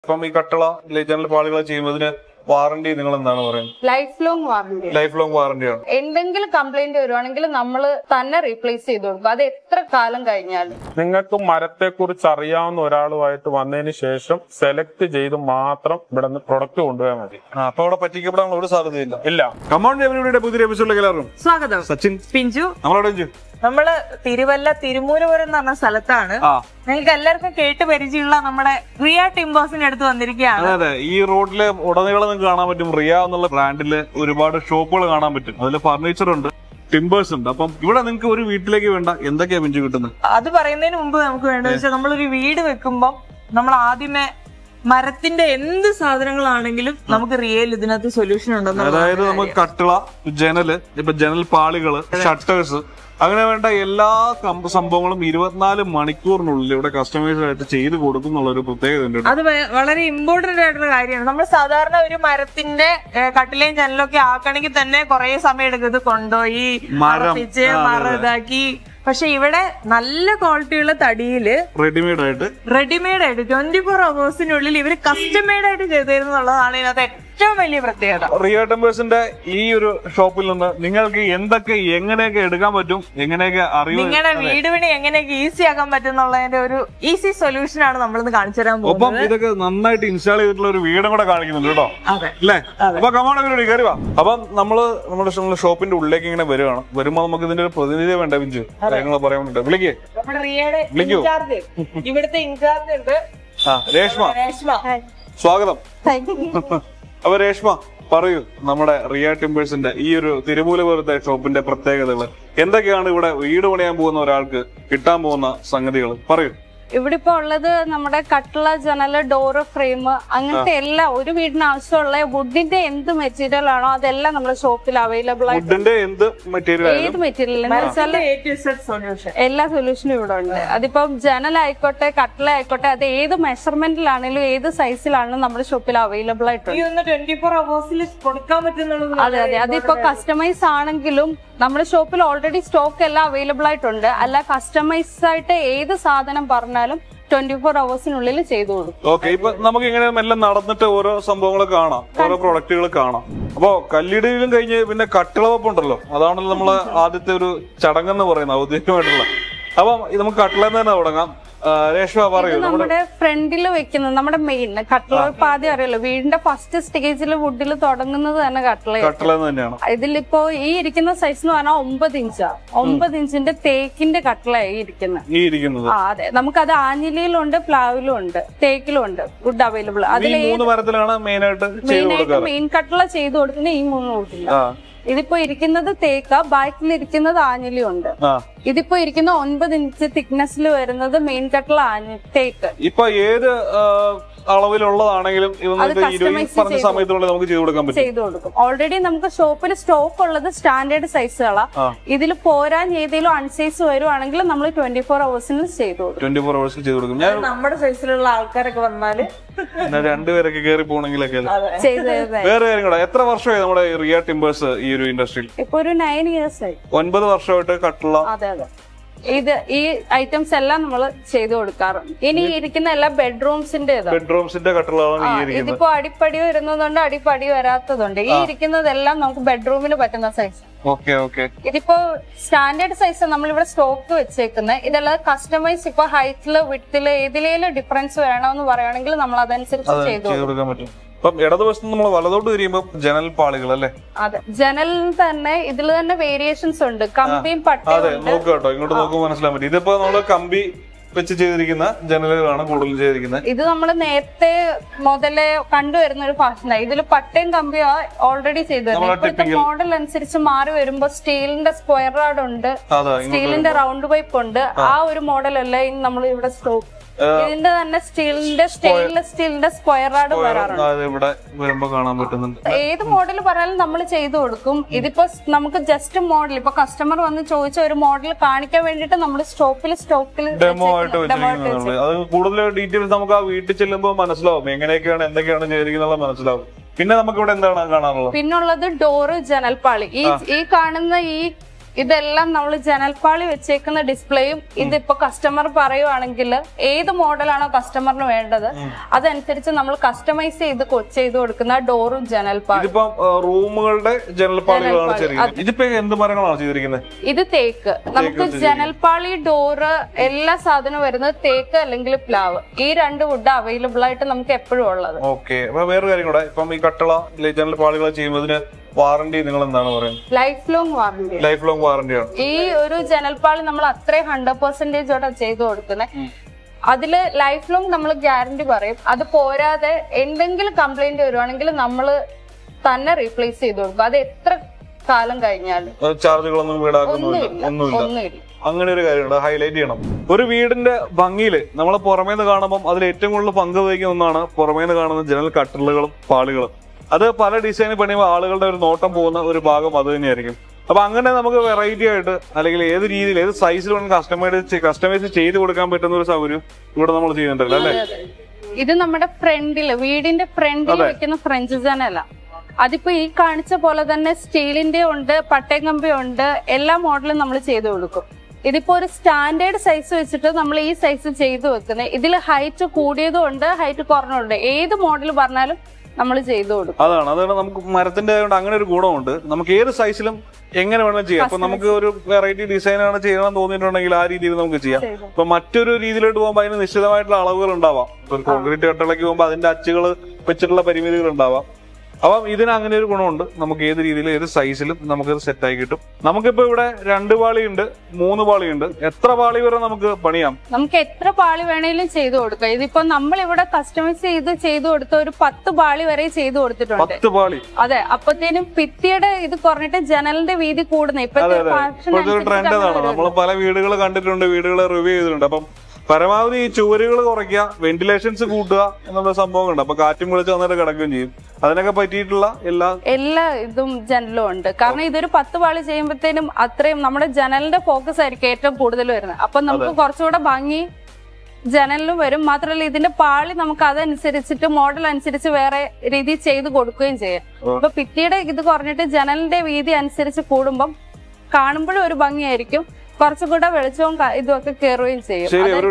ഇപ്പം ഈ കട്ടള ജനൽ പാളികൾ ചെയ്യുന്നതിന് വാറണ്ടി നിങ്ങൾ എന്താണ് പറയുന്നത്? Life long warranty. Life long വാറണ്ടിയാണ്. എന്തെങ്കിലും കംപ്ലൈന്റ് വരുവാണെങ്കിൽ നമ്മൾ തന്നെ റീപ്ലേസ് ചെയ്ത് കൊടുക്കും, അത് എത്ര കാലം കഴിഞ്ഞാലും. നിങ്ങൾക്ക് മരത്തെ കുറിച്ച് അറിയാവുന്ന ഒരാളുമായിട്ട് വന്നതിന് ശേഷം സെലക്ട് ചെയ്ത് മാത്രം ഇവിടെ നിന്ന് പ്രൊഡക്റ്റ് കൊണ്ടുപോയാൽ മതി. അപ്പൊ അവിടെ പറ്റിക്കപ്പെടാനുള്ള ഒരു സാധ്യതയില്ല. ഇല്ല. കമോൺ ജെമിനിയുടെ പുതിയ എപ്പിസോഡിലേക്ക് എല്ലാവരും സ്വാഗതം. സച്ചിൻ, പിഞ്ചു. നമ്മളവിടെ നമ്മള് തിരുവല്ല തിരുമൂലപുരം എന്ന് പറഞ്ഞ സ്ഥലത്താണ്. നിങ്ങൾക്ക് എല്ലാവർക്കും കേട്ട് പരിചയമുള്ള നമ്മുടെ റിയ ടിംബേഴ്സിന്റെ അടുത്ത് വന്നിരിക്കുകയാണ്. അതെ, ഈ റോഡിലെ ഉടനീളം നിങ്ങൾക്ക് കാണാൻ പറ്റും റിയ എന്നുള്ള ബ്രാൻഡില് ഒരുപാട് ഷോപ്പുകൾ കാണാൻ പറ്റും. അതിൽ ഫർണിച്ചർ ഉണ്ട്, ടിംബേഴ്സ് ഉണ്ട്. അപ്പം ഇവിടെ നിങ്ങൾക്ക് ഒരു വീട്ടിലേക്ക് വേണ്ട എന്തൊക്കെയാ പിഞ്ചു കിട്ടുന്നത്? അത് പറയുന്നതിന് മുമ്പ് നമുക്ക് വേണ്ടത് വെച്ചാൽ നമ്മളൊരു വീട് വെക്കുമ്പോൾ നമ്മൾ ആദ്യമേ മരത്തിന്റെ എന്ത് സാധനങ്ങളാണെങ്കിലും നമുക്ക് റിയൽ ഇതിനകത്ത് സൊല്യൂഷൻ ഉണ്ടെന്ന്. അതായത് നമുക്ക് കട്ടിള, ജനല്, ഇപ്പൊ ജനൽ പാളികള്, ഷട്ടേഴ്സ്, അങ്ങനെ വേണ്ട എല്ലാ സംഭവങ്ങളും 24 മണിക്കൂറിനുള്ളിൽ ഇവിടെ കസ്റ്റമൈസ് ആയിട്ട് ചെയ്ത് കൊടുക്കും എന്നുള്ള ഒരു പ്രത്യേകത ഉണ്ട്. അത് വളരെ ഇമ്പോർട്ടന്റ് ആയിട്ടുള്ള കാര്യമാണ്. നമ്മൾ സാധാരണ ഒരു മരത്തിന്റെ കട്ടിലേയും ജനലൊക്കെ ആക്കണമെങ്കിൽ തന്നെ കുറെ സമയം എടുക്കുന്നത് കൊണ്ടുപോയി മരം ഇതാക്കി. പക്ഷെ ഇവിടെ നല്ല ക്വാളിറ്റിയുള്ള തടിയില് റെഡിമെയ്ഡ് ആയിട്ട് 24 hours ഇവര് കസ്റ്റമൈഡ് ആയിട്ട് ചെയ്തിരുന്നുള്ളതാണ് ഇതിനകത്ത് ഏറ്റവും വലിയ പ്രത്യേകത. റിയ ടിംബേഴ്സിന്റെ ഈ ഒരു ഷോപ്പിൽ നിന്ന് നിങ്ങൾക്ക് എന്തൊക്കെ എങ്ങനെയൊക്കെ എടുക്കാൻ പറ്റും, എങ്ങനെയൊക്കെ അറിയാം, നിങ്ങളുടെ വീട് പണി എങ്ങനെയൊക്കെ ഈസി ആക്കാൻ പറ്റും എന്നുള്ളതിന്റെ ഒരു ഈസി സൊല്യൂഷൻ ആണ് നമ്മളിന്ന് കാണിച്ചു തരാൻ പോകുന്നത്. ഒപ്പം ഇതൊക്കെ നന്നായിട്ട് ഇൻസ്റ്റാൾ ചെയ്തിട്ടുള്ള ഒരു വീടും കൂടെ കാണിക്കുന്നുണ്ട് കേട്ടോ, അല്ലേ? അപ്പൊ കമോൺ കയറി വാ. അപ്പൊ നമ്മുടെ ഷോപ്പിന്റെ ഉള്ളിലേക്ക് ഇങ്ങനെ വരുവാണ്. വരുമ്പോ നമുക്ക് ഇതിന്റെ ഒരു പ്രതിനിധി വേണ്ട പിഞ്ചു, കാര്യങ്ങൾ പറയാൻ വേണ്ടിട്ട് വിളിക്കേ. ഇവിടുത്തെ ഇൻചാർജ് ഉണ്ട്, രേഷ്മ. സ്വാഗതം. അപ്പൊ രേഷ്മ പറയൂ, നമ്മുടെ റിയ ടിംബേഴ്സിന്റെ ഈ ഒരു തിരുമൂലപുരത്തെ ഷോപ്പിന്റെ പ്രത്യേകതകൾ എന്തൊക്കെയാണ്? ഇവിടെ വീട് പണിയാൻ പോകുന്ന ഒരാൾക്ക് കിട്ടാൻ പോകുന്ന സംഗതികൾ പറയൂ. ഇവിടെ ഇപ്പൊ ഉള്ളത് നമ്മുടെ കട്ടിള, ജനല്, ഡോറ്, ഫ്രെയിം, അങ്ങനത്തെ എല്ലാം ഒരു വീടിന് ആവശ്യമുള്ള വുഡിന്റെ എന്ത് മെറ്റീരിയൽ ആണോ അതെല്ലാം നമ്മുടെ ഷോപ്പിൽ അവൈലബിൾ ആയിട്ട്. വുഡിന്റെ എന്ത് മെറ്റീരിയൽ, ഏത് മെറ്റീരിയൽ എല്ലാ സൊല്യൂഷനും ഇവിടെ ഉണ്ട്. അതിപ്പോ ജനലായിക്കോട്ടെ, കട്ടിള ആയിക്കോട്ടെ, അത് ഏത് മെഷർമെന്റിലാണെങ്കിലും ഏത് സൈസിലാണെങ്കിലും നമ്മുടെ ഷോപ്പിൽ അവൈലബിൾ ആയിട്ടുണ്ട്. 24 hours കൊടുക്കാൻ പറ്റുന്നുള്ളത്. അതെ, അതിപ്പോ കസ്റ്റമൈസ് ആണെങ്കിലും നമ്മുടെ ഷോപ്പിൽ ഓൾറെഡി സ്റ്റോക്ക് എല്ലാം അവൈലബിൾ ആയിട്ടുണ്ട്. അല്ല, കസ്റ്റമൈസ് ആയിട്ട് ഏത് സാധനം പറഞ്ഞാലും 24 hours ചെയ്തു കൊടുക്കും. ഓക്കെ, ഇപ്പൊ നമുക്ക് ഇങ്ങനെ എല്ലാം നടന്നിട്ട് ഓരോ സംഭവങ്ങൾ കാണാം, ഓരോ പ്രൊഡക്റ്റുകൾ കാണാം. അപ്പൊ കല്ലിടയിലും കഴിഞ്ഞ് പിന്നെ കട്ടിളവപ്പുണ്ടല്ലോ, അതാണല്ലോ നമ്മള് ആദ്യത്തെ ഒരു ചടങ്ങെന്ന് പറയുന്നത്, ഔദ്യോഗികമായിട്ടുള്ള. അപ്പൊ നമുക്ക് കട്ടിളന്ന് തന്നെ തുടങ്ങാം. രേഷ്മ പറയൂ. നമ്മുടെ ഫ്രണ്ടിൽ വെക്കുന്നത് നമ്മുടെ മെയിൻ കട്ടിളവെപ്പ് ആദ്യം അറിയാലോ, വീടിന്റെ ഫസ്റ്റ് സ്റ്റേജിൽ വുഡിൽ തുടങ്ങുന്നത് തന്നെ കട്ടിള തന്നെയാണ്. ഇതിലിപ്പോ ഈ ഇരിക്കുന്ന സൈസ് എന്ന് പറഞ്ഞാൽ 9 ഇഞ്ചാണ്. 9 ഇഞ്ചിന്റെ തേക്കിന്റെ കട്ടിളയായി ഇരിക്കുന്നത്. അതെ, നമുക്കത് ആഞ്ഞിലിയിലുണ്ട്, പ്ലാവിലും ഉണ്ട്, തേക്കിലും ഉണ്ട് വുഡ് അവൈലബിൾ. അതിൽ 3 മരത്തിലാണ് മെയിൻ കട്ടിള ചെയ്ത് കൊടുക്കുന്നത് ഈ 3 വുഡിലാണ്. ഇതിപ്പോ ഇരിക്കുന്നത് തേക്ക, ബാക്കിലിരിക്കുന്നത് ആഞ്ഞിലി ഉണ്ട്. ഇതിപ്പോ ഇരിക്കുന്ന 9 ഇഞ്ച് തിക്നെസ്സിൽ വരുന്നത് മെയിൻ കട്ടിള തേക്ക്. ഇപ്പൊ ഏത് അളവിലുള്ളതാണെങ്കിലും പറഞ്ഞ സമയത്തുള്ള നമുക്ക് ചെയ്തു കൊടുക്കും. ഓൾറെഡി നമുക്ക് ഷോപ്പിൽ സ്റ്റോക്ക് ഉള്ളത് സ്റ്റാൻഡേർഡ് സൈസുകളാ. ഇതിൽ പോരാൻ ഏതെങ്കിലും അൺസൈസ് വരുവാണെങ്കിൽ നമ്മൾ 24 hours ചെയ്തു കൊടുക്കും. നമ്മുടെ സൈസിലുള്ള ആൾക്കാരൊക്കെ വന്നാല് 2 പേരൊക്കെ കയറി പോണെങ്കിലൊക്കെ. വേറെ കാര്യം കൂടെ, എത്ര വർഷമായി നമ്മുടെ റിയ ടിംബേഴ്സ് ഈ ഒരു ഇൻഡസ്ട്രിയിൽ? ഇപ്പൊ ഒരു 9 years ആയി. 9 വർഷമായിട്ട് കട്ടിള. അതെ, ഈ ഐറ്റംസ് എല്ലാം നമ്മൾ ചെയ്തു കൊടുക്കാറുണ്ട്. ഇനി ഇരിക്കുന്ന എല്ലാ ബെഡ്റൂംസിന്റെ കട്ടിളാണ്. ഇതിപ്പോ അടിപ്പടി വരുന്നതുണ്ട്, അടിപ്പടി വരാത്തതുണ്ട്. ഈ ഇരിക്കുന്നതെല്ലാം നമുക്ക് ബെഡ്റൂമിന് പറ്റുന്ന സൈസ്. ഇതിപ്പോ സ്റ്റാൻഡേർഡ് സൈസ് നമ്മളിവിടെ സ്റ്റോക്ക് വെച്ചേക്കുന്നത്. ഇതെല്ലാം കസ്റ്റമൈസ് ഇപ്പൊ ഹൈറ്റില്, വിഡ്ത്തില് ഏതിലേലും ഡിഫറൻസ് വേണമെന്ന് പറയുകയാണെങ്കിൽ നമ്മൾ അതനുസരിച്ച് ചെയ്തു കൊടുക്കാൻ പറ്റും. ഇടതുവശത്ത് നമ്മൾ വലതോട്ട് തിരിയുമ്പോൾ ജനൽ പാളികൾ അല്ലേ? അതെ, ജനൽ തന്നെ ഇതിൽ തന്നെ വേരിയേഷൻസ് ഉണ്ട്, കമ്പിയും പട്ടയും. അതെ, നോക്കാട്ടോ, ഇങ്ങോട്ട് നോക്കുമ്പോൾ മനസ്സിലാൻ പറ്റും. ഇതിപ്പോ നമ്മള് കമ്പി വെച്ച് ചെയ്തിരിക്കുന്ന ജനലുകളാണ് കൂടുതൽ ചെയ്തിരിക്കുന്നത്. ഇത് നമ്മൾ നേരത്തെ മുതലേ കണ്ടുവരുന്ന ഒരു ഫാഷനാണ്. ഇതിൽ പട്ടയും കമ്പിയും ഓൾറെഡി ചെയ്തത്. മോഡൽ അനുസരിച്ച് മാറി വരുമ്പോ സ്റ്റീലിന്റെ സ്ക്വയർ റാഡ് ഉണ്ട്, സ്റ്റീലിന്റെ റൗണ്ട് പൈപ്പ് ഉണ്ട്. ആ ഒരു മോഡലല്ല ഇനി നമ്മൾ ഇവിടെ സ്റ്റോക്ക്. ഇതിന്റെ തന്നെ സ്റ്റെയിൻലെസ് സ്റ്റീലിന്റെ സ്ക്വയർ റാഡ് വരാറുണ്ട്. ഏത് മോഡൽ പറയാനും നമ്മൾ ചെയ്തു കൊടുക്കും. ഇതിപ്പോ നമുക്ക് ജസ്റ്റ് മോഡൽ ഇപ്പൊ കസ്റ്റമർ വന്ന് ചോദിച്ച ഒരു മോഡൽ കാണിക്കാൻ വേണ്ടിട്ട് നമ്മൾ സ്റ്റോക്കിൽ ഡെമോ ആയിട്ട് വെച്ചിരിക്കുന്നത്. അത് കൂടുതൽ ഡീറ്റെയിൽസ് നമുക്ക് ആ വീട്ടിൽ ചെല്ലുമ്പോൾ മനസ്സിലാവും, എങ്ങനെയൊക്കെയാണ് എന്തൊക്കെയാണ് ചെയ്തിരിക്കുന്നത് മനസ്സിലാവും. പിന്നെ നമുക്ക് ഇവിടെ എന്താണ് കാണാനുള്ളത്? പിന്നുള്ളത് ഡോറ്, ജനൽപ്പാളി. ഈ കാണുന്ന ഈ ഇതെല്ലാം നമ്മൾ ജനൽപ്പാളി വെച്ചേക്കുന്ന ഡിസ്പ്ലേയും ഇതിപ്പോ കസ്റ്റമർ പറയുവാണെങ്കിൽ ഏത് മോഡലാണോ കസ്റ്റമറിന് വേണ്ടത് അതനുസരിച്ച് നമ്മൾ കസ്റ്റമൈസ് ചെയ്ത് കൊടുക്കുന്ന ഡോറും ജനൽപ്പാളി. റൂമുകളുടെ ജനൽപ്പാളികളാണ്. ഇതിപ്പോ എന്ത് മരങ്ങളാണ് ചെയ്തിരിക്കുന്നത്? ഇത് തേക്ക്. നമുക്ക് ജനൽപ്പാളി ഡോറ് എല്ലാ സാധനവും വരുന്നത് തേക്ക് അല്ലെങ്കിൽ പ്ലാവ്. ഈ 2 വുഡ് അവൈലബിൾ ആയിട്ട് നമുക്ക് എപ്പോഴും ഉള്ളത്. ഓക്കെ. അപ്പൊ വേറെ കാര്യം കൂടെ, ഇപ്പം ഈ കട്ടള ജനൽപ്പാളികൾ ചെയ്യുന്നതിന് വാറണ്ടി നിങ്ങൾ എന്താണ് പറയുന്നത്? Life long warranty. Life long വാറണ്ടിയാണ്. ഈ ഒരു ജനൽപ്പാളി നമ്മൾ അത്രയും 100% ചെയ്തു കൊടുക്കുന്നത്. അതില് ലൈഫ് ലോങ് നമ്മൾ ഗ്യാരണ്ടി പറയും. അത് പോരാതെ എന്തെങ്കിലും കംപ്ലൈന്റ് വരുവാണെങ്കിൽ നമ്മൾ തന്നെ റീപ്ലേസ് ചെയ്ത് കൊടുക്കും. അത് എത്ര കാലം കഴിഞ്ഞാലും ചാർജുകളൊന്നും ഒന്നുമില്ല. അങ്ങനെ ഒരു കാര്യമുണ്ട്, ഹൈലൈറ്റ് ചെയ്യണം. ഒരു വീടിന്റെ ഭംഗിയില് നമ്മൾ പുറമേന്ന് കാണുമ്പോൾ അതിൽ ഏറ്റവും കൂടുതൽ പങ്ക് വഹിക്കുന്ന ഒന്നാണ് പുറമേന്ന് കാണുന്ന ജനൽ കട്ടറുകളും പാളികളും. അത് പല ഡിസൈനിൽ പണിയുമ്പോൾ ആളുകളുടെ ഒരു നോട്ടം പോകുന്ന ഒരു ഭാഗം അത് തന്നെയായിരിക്കും. അപ്പൊ അങ്ങനെ നമുക്ക് വെറൈറ്റി ആയിട്ട് അല്ലെങ്കിൽ ഏത് രീതിയിൽ ഏത് സൈസിൽ വേണം കസ്റ്റമൈസ് ചെയ്ത് കൊടുക്കാൻ പറ്റുന്ന ഒരു സൗകര്യം ഇവിടെ നമ്മൾ ചെയ്യുന്നുണ്ടല്ലോ അല്ലെ? ഇത് നമ്മുടെ ഫ്രണ്ടില് വീടിന്റെ ഫ്രണ്ടിൽ വെക്കുന്ന ഫ്രഞ്ച് ജനല. അതിപ്പോ ഈ കാണിച്ച പോലെ തന്നെ സ്റ്റീലിന്റെ ഉണ്ട്, പട്ടയം കമ്പി ഉണ്ട്, എല്ലാ മോഡലും നമ്മൾ ചെയ്തു കൊടുക്കും. ഇതിപ്പോ ഒരു സ്റ്റാൻഡേർഡ് സൈസ് വെച്ചിട്ട് നമ്മൾ ഈ സൈസ് ചെയ്തു വെക്കുന്നത്. ഇതിൽ ഹൈറ്റ് കൂടിയതും ഉണ്ട്, ഹൈറ്റ് കുറഞ്ഞുണ്ട്. ഏത് മോഡൽ പറഞ്ഞാലും നമ്മൾ ചെയ്തു കൊടുക്കും. അതാണ് നമുക്ക് മരത്തിന്റെ ആയതുകൊണ്ട് അങ്ങനെ ഒരു ഗുണമുണ്ട്. നമുക്ക് ഏത് സൈസിലും എങ്ങനെ വേണം ചെയ്യാം. അപ്പൊ നമുക്ക് ഒരു വെറൈറ്റി ഡിസൈനാണ് ചെയ്യണം തോന്നിയിട്ടുണ്ടെങ്കിൽ ആ രീതിയിൽ നമുക്ക് ചെയ്യാം. ഇപ്പൊ മറ്റൊരു രീതിയിലോട്ട് പോകുമ്പോൾ അതിന് നിശ്ചിതമായിട്ടുള്ള അളവുകൾ ഉണ്ടാവാം. ഒരു കോൺക്രീറ്റ് കട്ടളയ്ക്ക് പോകുമ്പോൾ അതിന്റെ അച്ചുകൾ വെച്ചിട്ടുള്ള പരിമിതികൾ ഉണ്ടാവാം. അപ്പം ഇതിന് അങ്ങനെ ഒരു ഗുണമുണ്ട്. നമുക്ക് ഏത് രീതിയിൽ ഏത് സൈസിലും നമുക്കത് സെറ്റായി കിട്ടും. നമുക്കിപ്പോ ഇവിടെ 2 പാളിയുണ്ട്, 3 പാളിയുണ്ട്. എത്ര പാളി വരെ നമുക്ക് പണിയാം? നമുക്ക് എത്ര പാളി വേണേലും ചെയ്തു കൊടുക്കാം. ഇതിപ്പോ നമ്മൾ ഇവിടെ കസ്റ്റമൈസ് ചെയ്ത് കൊടുത്ത ഒരു 10 പാളി വരെ ചെയ്തു കൊടുത്തിട്ടുണ്ട്. 10 പാളി. അതെ. അപ്പത്തേനും ഭിത്തിയുടെ ഇത് കുറഞ്ഞിട്ട് ജനലിന്റെ വീതി കൂടുന്നത് ഇപ്പോഴത്തെ ട്രെൻഡ് അതാണ്. നമ്മൾ പല വീടുകൾ കണ്ടിട്ടുണ്ട്, വീടുകൾ റിവ്യൂ ചെയ്തിട്ടുണ്ട്. അപ്പം പരമാവധി ഈ ചുവരുകൾ കുറയ്ക്കുക, വെന്റിലേഷൻസ് കൂട്ടുക എന്നുള്ള സംഭവങ്ങളുണ്ട്. അപ്പൊ കാറ്റും വിളിച്ച് വന്നിട്ട് കിടക്കുകയും ചെയ്യും. അതിനൊക്കെ പറ്റിയിട്ടുള്ള എല്ലാ ഇതും ജനലും ഉണ്ട്. കാരണം ഇതൊരു 10 പാളി ചെയ്യുമ്പോഴത്തേനും അത്രയും നമ്മുടെ ജനലിന്റെ ഫോക്കസ് ആയിരിക്കും ഏറ്റവും കൂടുതൽ വരുന്നത്. അപ്പൊ നമുക്ക് കുറച്ചുകൂടെ ഭംഗി ജനലിലും വരും. മാത്രമല്ല ഇതിന്റെ പാളി നമുക്ക് അതനുസരിച്ചിട്ട് മോഡൽ അനുസരിച്ച് വേറെ രീതിയിൽ ചെയ്ത് കൊടുക്കുകയും ചെയ്യാം. അപ്പൊ ഭിത്തിയുടെ ഇത് കുറഞ്ഞിട്ട് ജനലിന്റെ വീതി അനുസരിച്ച് കൂടുമ്പം കാണുമ്പോഴും ഒരു ഭംഗിയായിരിക്കും. കുറച്ചുകൂടെ വെളിച്ചവും ഇതൊക്കെ കയറുകയും ചെയ്യും.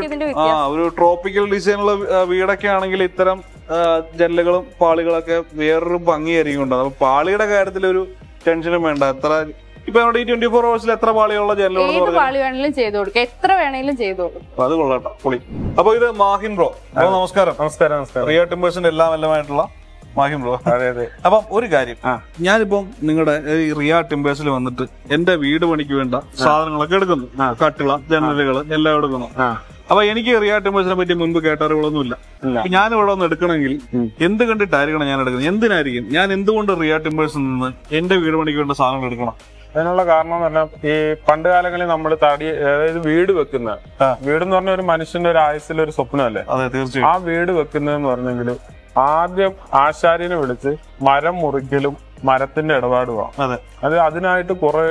ഒരു ട്രോപ്പിക്കൽ ഡിസൈനുള്ള വീടൊക്കെ ആണെങ്കിൽ ഇത്തരം ജനലുകളും പാളികളൊക്കെ വേറൊരു ഭംഗിയായിരിക്കും ഉണ്ടാകും. അപ്പൊ പാളിയുടെ കാര്യത്തിൽ ഒരു ടെൻഷനും വേണ്ട. എത്ര ഇപ്പൊ നമ്മുടെ ഈ 24 hours എത്ര പാളിയുള്ള ജനലുകൾ പാളി വേണമെങ്കിലും ചെയ്തു കൊടുക്കും, എത്ര വേണമെങ്കിലും ചെയ്തു കൊടുക്കും. അത് കൊള്ളാട്ടോ, പൊളി. അപ്പൊ ഇത് മാഹിൻ ബ്രോ, നമസ്കാരം. നമസ്കാരം. റിയ ടിമ്പേഴ്സിന്റെ എല്ലാമായിട്ടുള്ള മാഹിൻ ബ്രോ. അപ്പം ഒരു കാര്യം, ഞാനിപ്പം നിങ്ങളുടെ റിയ ടിമ്പേഴ്സിൽ വന്നിട്ട് എന്റെ വീട് പണിക്ക് വേണ്ട സാധനങ്ങളൊക്കെ എടുക്കുന്നു. കട്ടിള, ജനലുകള് എല്ലാം എടുക്കുന്നു. അപ്പൊ എനിക്ക് റിയ ടിമ്പേഴ്സിനെ പറ്റി മുൻപ് കേട്ടറിവുകളൊന്നുമില്ല. ഞാൻ ഇവിടെ വന്ന് എടുക്കണമെങ്കിൽ എന്ത് കണ്ടിട്ടായിരിക്കണം ഞാൻ എടുക്കുന്നത്? എന്തിനായിരിക്കും ഞാൻ എന്തുകൊണ്ട് റിയ ടിമ്പേഴ്സിൽ നിന്ന് എന്റെ വീട് പണിക്ക് വേണ്ട സാധനങ്ങൾ എടുക്കണം? അതിനുള്ള കാരണം എന്ന് പറഞ്ഞാൽ ഈ പണ്ട് കാലങ്ങളിൽ നമ്മൾ അതായത് വീട് വെക്കുന്ന വീട് എന്ന് പറഞ്ഞ ഒരു മനുഷ്യന്റെ ഒരു ആയുസ്സിൽ ഒരു സ്വപ്നമല്ലേ? അതെ, തീർച്ചയായും. ആ വീട് വെക്കുന്നതെന്ന് പറഞ്ഞെങ്കിൽ ആദ്യം ആശാരിനെ വിളിച്ച് മരം മുറിക്കലും മരത്തിന്റെ ഇടപാടുമാണ്. അതെ, അത് അതിനായിട്ട് കുറെ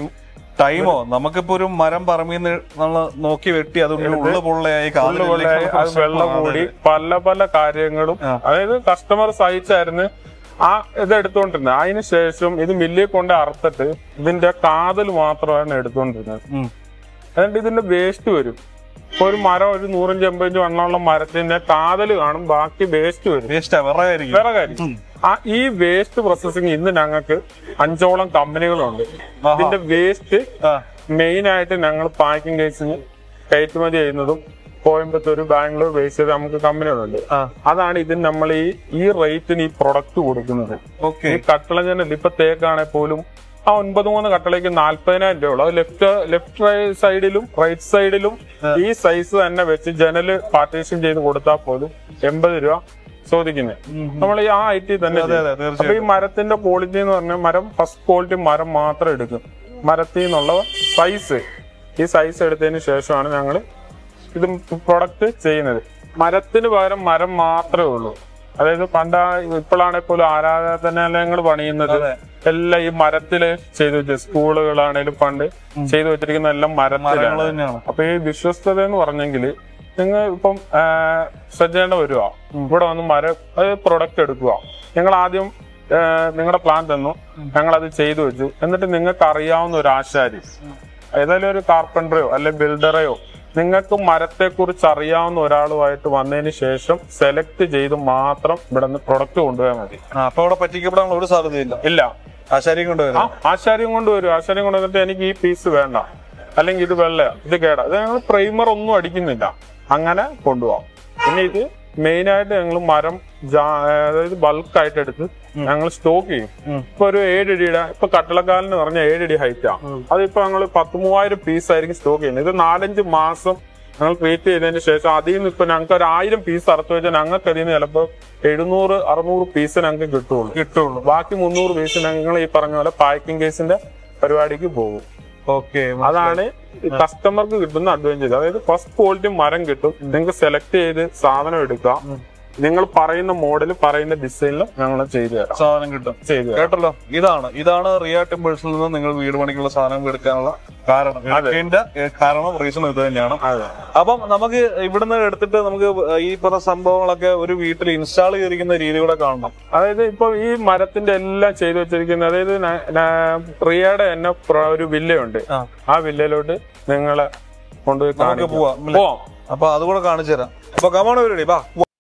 ടൈമോ നമുക്കിപ്പോ ഒരു മരം പറമ്പിന്ന് നമ്മള് നോക്കി വെട്ടി അത് ഉള്ള പൊള്ളയായി അത് വെള്ളം കൂടി പല പല കാര്യങ്ങളും, അതായത് കസ്റ്റമർ സഹിച്ചായിരുന്നു ആ ഇത് എടുത്തോണ്ടിരുന്നത്. അതിനുശേഷം ഇത് മില്ലിൽ കൊണ്ട് അറുത്തിട്ട് ഇതിന്റെ കാതൽ മാത്രമാണ് എടുത്തോണ്ടിരുന്നത്. എന്നിട്ട് ഇതിന്റെ വേസ്റ്റ് വരും. ഇപ്പൊ ഒരു മരം ഒരു 150 വണ്ണമുള്ള മരത്തിന്റെ കാതല് കാണും, ബാക്കി വേസ്റ്റ് വരും. വിറകായിരിക്കും. ഈ വേസ്റ്റ് പ്രോസസ്സിങ് ഇന്ന് ഞങ്ങൾക്ക് 5ഓളം കമ്പനികളുണ്ട്. ഇതിന്റെ വേസ്റ്റ് മെയിൻ ആയിട്ട് ഞങ്ങൾ പാക്കിംഗ് കേസിന് കയറ്റുമതി ചെയ്യുന്നതും കോയമ്പത്തൂർ, ബാംഗ്ലൂർ ബേസ് ചെയ്ത് നമുക്ക് കമ്പനികളുണ്ട്. അതാണ് ഇതിന് നമ്മൾ ഈ റേറ്റിന് ഈ പ്രൊഡക്റ്റ് കൊടുക്കുന്നത്. ഈ കട്ടള ജനൽ ഇപ്പൊ തേക്കാണെങ്കിൽ പോലും ആ 9 കട്ടളയ്ക്ക് 40,000 രൂപയുള്ളൂ. അത് ലെഫ്റ്റ് സൈഡിലും റൈറ്റ് സൈഡിലും ഈ സൈസ് തന്നെ വെച്ച് ജനല് പാർട്ടീഷൻ ചെയ്ത് കൊടുത്താൽ പോലും 80 രൂപ ചോദിക്കുന്നത്. നമ്മൾ ആ ഐറ്റി തന്നെ. അപ്പൊ ഈ മരത്തിന്റെ ക്വാളിറ്റി എന്ന് പറഞ്ഞാൽ മരം ഫസ്റ്റ് ക്വാളിറ്റി മരം മാത്രം എടുക്കും. മരത്തിൽ നിന്നുള്ള സൈസ്, ഈ സൈസ് എടുത്തതിന് ശേഷമാണ് ഞങ്ങൾ ഇത് പ്രൊഡക്റ്റ് ചെയ്യുന്നത്. മരത്തിന് പകരം മരം മാത്രമേ ഉള്ളൂ. അതായത് ഇപ്പോഴാണെങ്കിൽ പോലും ആരാധനാലയങ്ങൾ പണിയുന്നത് എല്ലാം ഈ മരത്തില് ചെയ്തു വെച്ച, സ്കൂളുകളാണേലും പണ്ട് ചെയ്തു വെച്ചിരിക്കുന്ന എല്ലാം മരത്തിലാണ്. അപ്പൊ ഈ വിശ്വസ്തത എന്ന് പറഞ്ഞെങ്കിൽ നിങ്ങൾ ഇപ്പം ശ്രദ്ധേണ്ട വരുക ഇവിടെ വന്ന് പ്രൊഡക്റ്റ് എടുക്കുക. ഞങ്ങൾ ആദ്യം നിങ്ങളുടെ പ്ലാൻ തന്നു, ഞങ്ങൾ അത് ചെയ്തു വെച്ചു. എന്നിട്ട് നിങ്ങൾക്ക് അറിയാവുന്ന ഒരു ആശാരി, ഏതായാലും ഒരു കാർപ്പൻറ്ററയോ അല്ലെ ബിൽഡറെയോ, നിങ്ങൾക്ക് മരത്തെ കുറിച്ച് അറിയാവുന്ന ഒരാളുമായിട്ട് വന്നതിന് ശേഷം സെലക്ട് ചെയ്ത് മാത്രം ഇവിടെ നിന്ന് പ്രൊഡക്റ്റ് കൊണ്ടുപോയാൽ മതി. അപ്പൊ അവിടെ പറ്റിക്കപ്പെടാനുള്ള ഒരു സാധ്യതയില്ല. ഇല്ല, ആശാരിയും കൊണ്ടുവരും. ആശാരിയും കൊണ്ടുവരും. ആശാരിയും കൊണ്ടുവന്നിട്ട് എനിക്ക് ഈ പീസ് വേണ്ട, അല്ലെങ്കിൽ ഇത് വെള്ള, ഇത് കേടാ, ഇത് ഞങ്ങൾ പ്രൈമർ ഒന്നും അടിക്കുന്നില്ല, അങ്ങനെ കൊണ്ടുപോകാം. പിന്നെ ഇത് മെയിൻ ആയിട്ട് ഞങ്ങൾ മരം അതായത് ബൾക്കായിട്ട് എടുത്ത് ഞങ്ങൾ സ്റ്റോക്ക് ചെയ്യും. ഇപ്പൊ ഒരു 7 അടിയുടെ, ഇപ്പൊ കട്ടിളക്കാലിന് പറഞ്ഞ 7 അടി ഹൈറ്റാ, അതിപ്പോ ഞങ്ങൾ 10,000 പീസ് ആയിരിക്കും സ്റ്റോക്ക് ചെയ്യുന്നത്. ഇത് 4-5 മാസം ഞങ്ങൾ ട്രീറ്റ് ചെയ്തതിന് ശേഷം അതിൽ നിന്ന് ഇപ്പൊ ഞങ്ങൾക്ക് ഒരു 1000 പീസ് അറുത്ത് വെച്ചാൽ ഞങ്ങൾക്ക് അതിൽ നിന്ന് ചിലപ്പോ 700-600 പീസ് ഞങ്ങൾക്ക് കിട്ടുള്ളൂ. ബാക്കി 300 പീസ് ഞങ്ങൾ ഈ പറഞ്ഞ പോലെ പാക്കിംഗ് കേസിന്റെ പരിപാടിക്ക് പോകും. ഓക്കെ, അതാണ് കസ്റ്റമർക്ക് കിട്ടുന്ന അഡ്വാൻറ്റേജ്. അതായത് ഫസ്റ്റ് ക്വാളിറ്റി മരം കിട്ടും, നിങ്ങൾക്ക് സെലക്ട് ചെയ്ത് സാധനം എടുക്കാം, നിങ്ങൾ പറയുന്ന മോഡൽ പറയുന്ന ഡിസൈനിലും ഞങ്ങൾ ചെയ്തു തരാം, സാധനം കിട്ടും. കേട്ടല്ലോ, ഇതാണ് റിയ ടിമ്പേഴ്സിൽ നിന്ന് നിങ്ങൾ വീട് പണിക്കുള്ള സാധനം എടുക്കാനുള്ള കാരണം. റീസൺ ഇത് തന്നെയാണ്. അപ്പം നമുക്ക് ഇവിടുന്ന് എടുത്തിട്ട് നമുക്ക് ഈ പറഞ്ഞ സംഭവങ്ങളൊക്കെ ഒരു വീട്ടിൽ ഇൻസ്റ്റാൾ ചെയ്തിരിക്കുന്ന രീതി കൂടെ കാണണം. അതായത് ഇപ്പൊ ഈ മരത്തിന്റെ എല്ലാം ചെയ്തു വെച്ചിരിക്കുന്നത്, അതായത് റിയയുടെ തന്നെ ഒരു വില്ലയുണ്ട്, ആ വില്ലയിലോട്ട് നിങ്ങളെ കൊണ്ടുപോയി പോവാം. അപ്പൊ അതുകൂടെ കാണിച്ചു തരാം. അപ്പൊ കമോൺ, വാ.